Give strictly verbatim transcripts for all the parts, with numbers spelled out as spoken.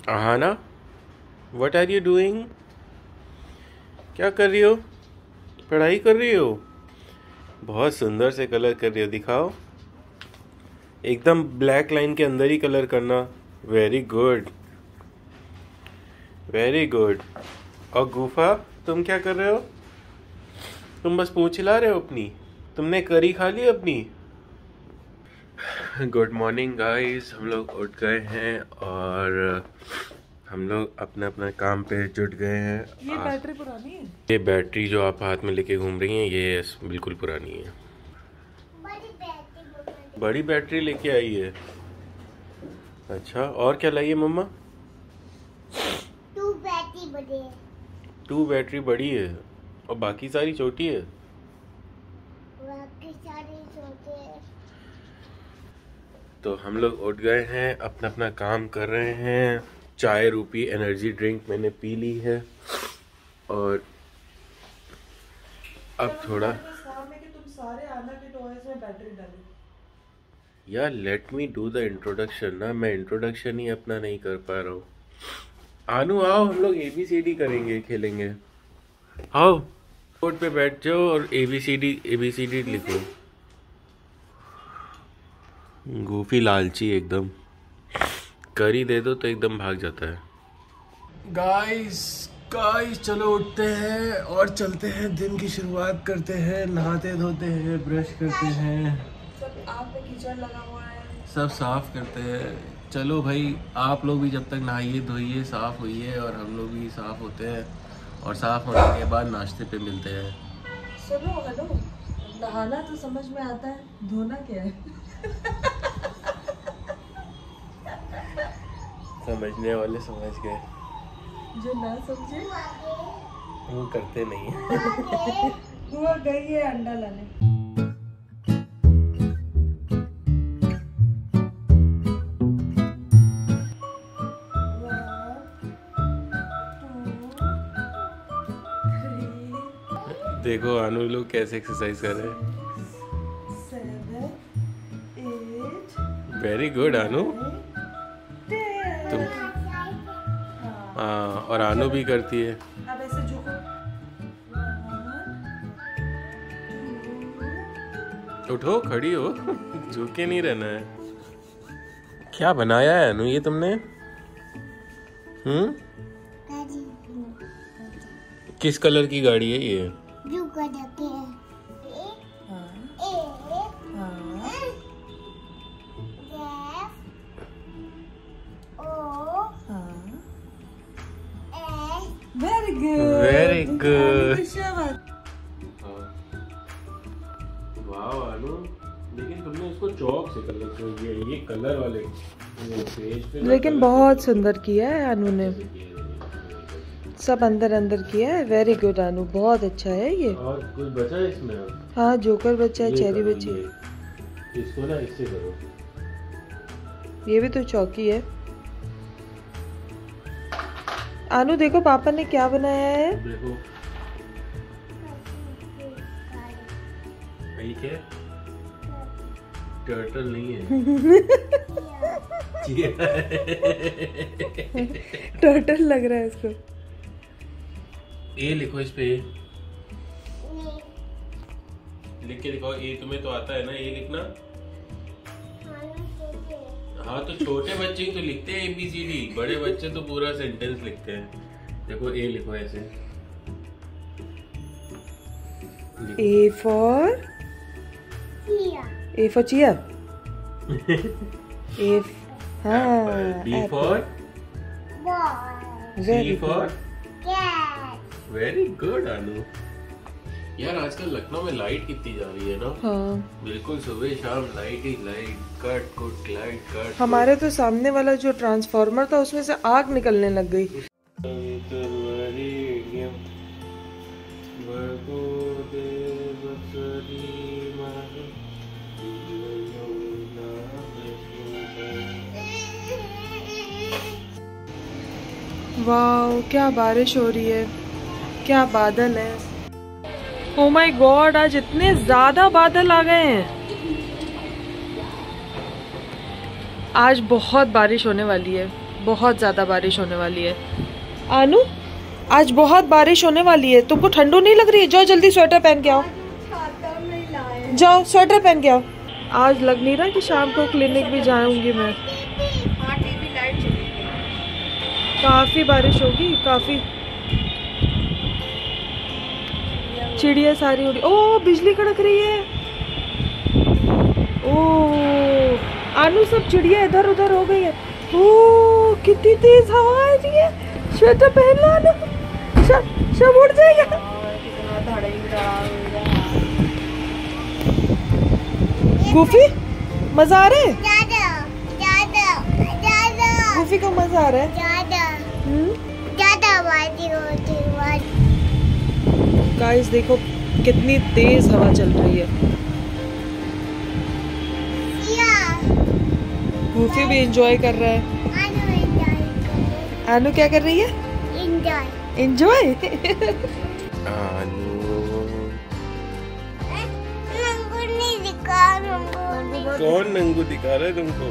Aahana, what are you doing? क्या कर रही हो? पढ़ाई कर रही हो? बहुत सुंदर से कलर कर रही हो, दिखाओ। एकदम ब्लैक लाइन के अंदर ही कलर करना। Very good, very good. और गुफा, तुम क्या कर रहे हो? तुम बस पूंछ हिला रहे हो अपनी? तुमने करी खा ली अपनी? गुड मॉर्निंग गाइस, हम लोग उठ गए हैं और हम लोग अपने अपने काम पे जुट गए हैं। ये बैटरी पुरानी है। ये बैटरी जो आप हाथ में लेके घूम रही हैं ये बिल्कुल पुरानी है। बड़ी बैटरी बड़ी बैटरी लेके आई है। अच्छा, और क्या लाई है मम्मा? टू बैटरी बड़ी है। टू बैटरी बड़ी है और बाकी सारी छोटी है। बाकी सारी छोटी है। तो हम लोग उठ गए हैं, अपना अपना काम कर रहे हैं। चाय रूपी एनर्जी ड्रिंक मैंने पी ली है और अब थोड़ा तुम सारे आना के टॉयज में बैटरी डाली। यार let me do the introduction ना, मैं इंट्रोडक्शन ही अपना नहीं कर पा रहा हूँ। आनू आओ, हम लोग ए बी सी डी करेंगे, खेलेंगे। आओ बोर्ड पे बैठ जाओ और A B C D A B C D लिखो। गोफी लालची एकदम, करी दे दो तो एकदम भाग जाता है। गाइस गाइस चलो उठते हैं और चलते हैं, दिन की शुरुआत करते हैं। नहाते धोते हैं, ब्रश करते हैं, सब आग पे कीचड़ लगा हुआ है, सब साफ करते हैं। चलो भाई, आप लोग भी जब तक नहाइए धोइए साफ होइए और हम लोग भी साफ होते हैं और साफ होने के बाद नाश्ते पे मिलते हैं। सुनो हेलो, नहाना तो समझ में आता है, धोना क्या है? समझने वाले समझ गए, जो ना समझे वो करते नहीं है। हुआ गई है अंडा लाने। देखो आनू लोग कैसे एक्सरसाइज कर रहे हैं। वेरी गुड आनू, तुम हाँ, और आनू भी करती है। अब ऐसे झुको। उठो, खड़ी हो, झुके नहीं रहना है। क्या बनाया है अनु ये तुमने? हम्म, किस कलर की गाड़ी है ये? ब्लू कलर की है। Very good, very good. वाह अनु, लेकिन तुमने इसको चौक से कलर कर दिया, ये कलर वाले पेज पे। लेकिन बहुत सुंदर किया है अनु ने, सब अंदर अंदर किया है। वेरी गुड अनु, बहुत अच्छा है ये। और कुछ बचा है इसमें? हाँ, जोकर बचा है, चेरी बची है। इसको ना इससे करो। ये भी तो चौकी है। अनु देखो पापा ने क्या बनाया है। देखो ठीक है, टर्टल नहीं है। टर्टल लग रहा है इसको। ए लिखो इस पे, लिख के दिखाओ। ए तुम्हें तो आता है ना ए लिखना? हाँ, तो छोटे बच्चे ही तो लिखते हैं ए बी सी डी, बड़े बच्चे तो पूरा सेंटेंस लिखते हैं। देखो ए लिखो ऐसे। ए फॉर ए फॉर चिया। ए हाँ, B for C for cat. Very good Anu. यार आजकल लखनऊ में लाइट कितनी जा रही है ना? हाँ, बिल्कुल सुबह शाम लाइट ही लाइट, कट कुट लाइट कट। हमारे तो सामने वाला जो ट्रांसफार्मर था उसमें से आग निकलने लग गई। वाह, क्या बारिश हो रही है, क्या बादल है। ओ माय गॉड, आज इतने ज्यादा बादल आ गए हैं। आज बहुत बारिश होने वाली है, बहुत ज़्यादा बारिश होने वाली है। आनू आज बहुत बारिश होने वाली है, तुमको ठंडू नहीं लग रही है? जाओ जल्दी स्वेटर पहन के आओ, जाओ स्वेटर पहन के आओ। आज लग नहीं रहा कि शाम को क्लिनिक भी जाऊंगी मैं। काफी बारिश होगी, काफी। चिड़िया सारी उड़ी। ओ बिजली कड़क रही है। ओ आनू सब चिड़िया इधर उधर हो गई है। ओ कितनी तेज हवा आ रही है। स्वेटर पहन लो आनू, सब सब उड़ जाएगा। गूफी मजा आ रहा है? ज्यादा ज्यादा ज्यादा गूफी को मजा आ रहा है? ज्यादा हम्म ज्यादा वादी होती वादी। गाइस देखो कितनी तेज हवा चल रही है। गूफी भी एंजॉय कर रहा है। आनू एंजॉय आनू क्या कर रही है? Enjoy enjoy. आनू नंगू नहीं दिखा, नंगू कौन नंगू दिखा रहा है तुमको?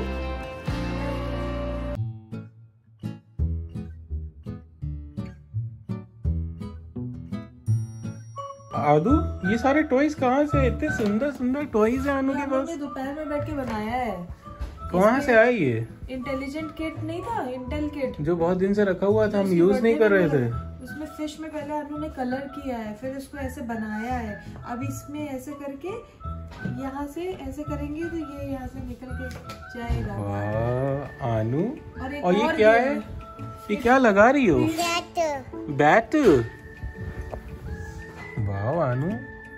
आदू ये सारे टॉयज कहाँ से? इतने सुंदर सुंदर टॉयज हैं आनू के पास। दोपहर में बैठ के बनाया है। कहाँ से आई ये? इंटेलिजेंट किट नहीं था, इंटेल किट, जो बहुत दिन से रखा हुआ था, हम यूज नहीं कर रहे थे। उसमें फिश में पहले आनू ने कलर किया है, फिर उसको ऐसे बनाया है। अब इसमें ऐसे करके यहाँ से ऐसे करेंगे तो ये यहाँ से निकल के जाएगा। वाह आनू, और, एक और ये और क्या गेम है? ये क्या लगा रही हो? Bat bat. वाह आनू,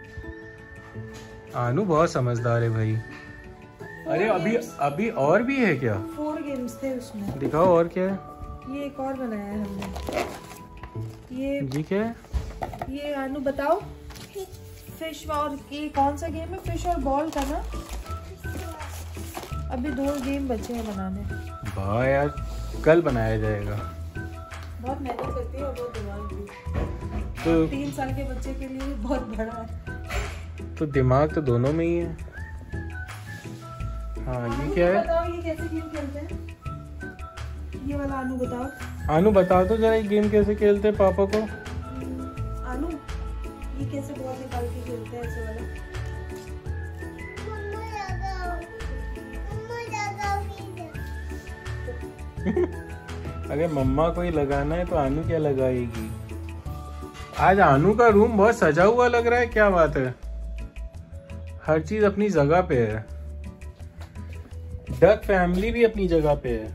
आनू बहुत समझदार है भाई। अरे अभी अभी और भी है क्या? फोर गेम्स थे उसमें। दिखाओ और क्या है? ये एक और बनाया है हमने। ये ये क्या है? ये आनू बताओ। फिश और ये कौन सा गेम है? फिश और बॉल का ना। अभी दो गेम बचे हैं बनाने। वाह यार, कल बनाया जाएगा। बहुत मेहनत करती है और बहुत दिमाग भी। तो तीन साल के बच्चे के लिए बहुत बड़ा है। तो दिमाग तो दोनों में ही है। हाँ ये क्या है? बताओ ये कैसे गेम खेलते हैं? ये वाला आनू बताओ। आनू बता दो जरा ये गेम कैसे खेलते हैं पापा को। आनू ये कैसे बॉल निकाल के खेलते हैं ऐसे वाला? मम्मा लगाओ, मम्मा लगाओ इधर। अरे मम्मा को ही लगाना है तो आनू क्या लगाएगी? आज आनू का रूम बहुत सजा हुआ लग रहा है, क्या बात है? हर चीज अपनी जगह पे है। डक फैमिली भी अपनी जगह पे है।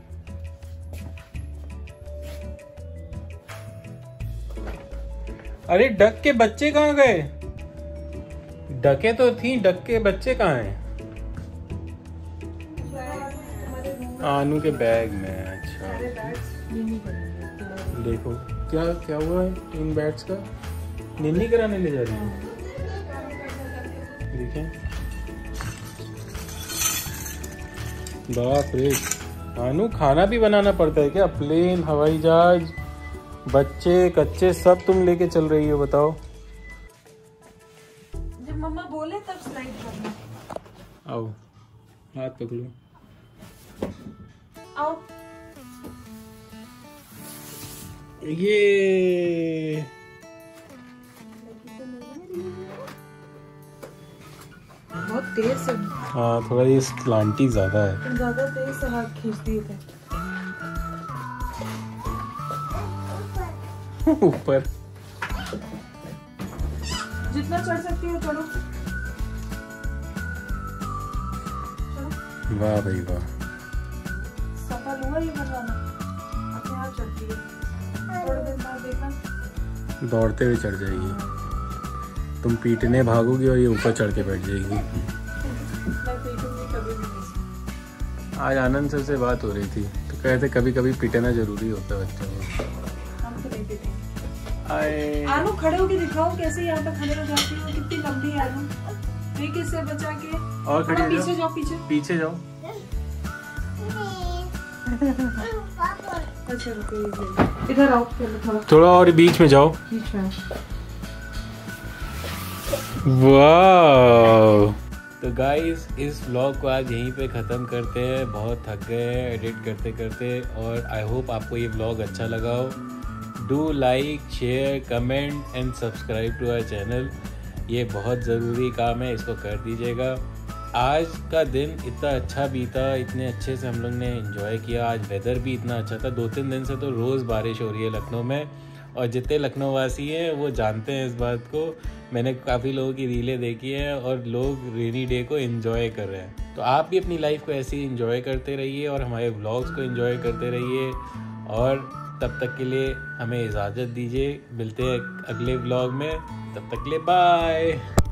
अरे डक के बच्चे कहाँ गए? डके तो थी, डक के बच्चे कहाँ हैं? आनू के बैग में। अच्छा देखो क्या क्या हुआ है इन बैट्स का। निन्नी कराने ले जा रही है। देखें, बाप रे। आनू खाना भी बनाना पड़ता है क्या? प्लेन, हवाई जहाज, बच्चे कच्चे सब तुम लेके चल रही हो, बताओ। जब मम्मा बोले तब स्लाइड करना। आओ हाथ पकड़ो। आओ। ये बहुत तेज से। हाँ थोड़ा ये स्लांटी ज्यादा है। तुम ज्यादा तेज से हाथ खींच दिए थे। ऊपर जितना चढ़ सकती हो चढ़ो। वाह भाई वाह। सफल हुआ ये बनवाना। अपने हाथ चढ़ती है। थोड़ी देर बाद देखना दौड़ते हुए चढ़ जाएगी। तुम पीटने भागोगी और ये ऊपर चढ़ के बैठ जाएगी। मैं पीटूंगी कभी भी नहीं। आज आनंद सर से बात हो रही थी तो कहते कभी कभी पीटना जरूरी होता है बच्चों को। हम तो नहीं पीटेंगे। आए आलू खड़े होके दिखाओ कैसे यहाँ पे खड़े हो जाती हो। कितनी लंबी है आलू। देखिए इससे बचा के और खड़ी थोड़ा हो पीछे जाओ। जाओ। पीछे पीछे जाओ। अच्छा रुको ये इधर आओ। थोड़ा थोड़ा और बीच में जाओ। बीच में। वाह तो गाइस इस व्लॉग को आज यहीं पे ख़त्म करते हैं। बहुत थक गए हैं एडिट करते करते, और आई होप आपको ये व्लॉग अच्छा लगा हो। Do like, share, comment and subscribe to our channel. ये बहुत ज़रूरी काम है, इसको कर दीजिएगा। आज का दिन इतना अच्छा बीता, इतने अच्छे से हम लोग ने एंजॉय किया। आज वेदर भी इतना अच्छा था। दो तीन दिन से तो रोज़ बारिश हो रही है लखनऊ में, और जितने लखनऊ वासी हैं वो जानते हैं इस बात को। मैंने काफ़ी लोगों की रीलें देखी हैं और लोग रेनी डे को एंजॉय कर रहे हैं। तो आप भी अपनी लाइफ को ऐसे ही एंजॉय करते रहिए और हमारे व्लॉग्स को एंजॉय करते रहिए। और तब तक के लिए हमें इजाज़त दीजिए। मिलते हैं अगले व्लॉग में, तब तक के लिए बाय।